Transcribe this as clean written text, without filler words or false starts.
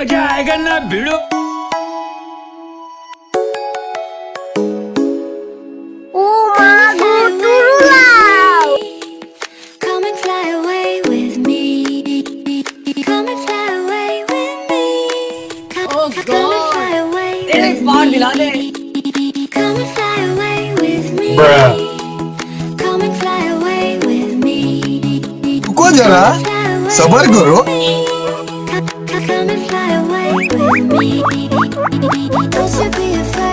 मजा आएगा ना भिड़ो। बाहर दिला दे। रुको जरा, सबर करो। Don't you be afraid.